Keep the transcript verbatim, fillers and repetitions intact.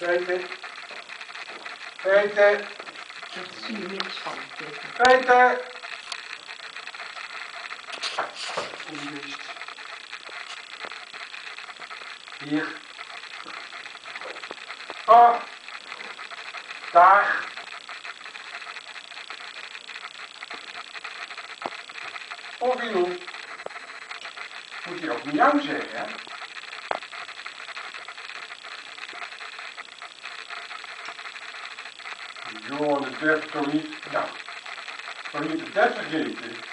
Peter. Peter. Daar zie je niks van. Peter. Onbest. Hier. Oh. Daar. Of Ilou. Moet je ook miauw zeggen, hè? Joh, dat durf ik toch niet. Nou, toch niet te bed vergeten.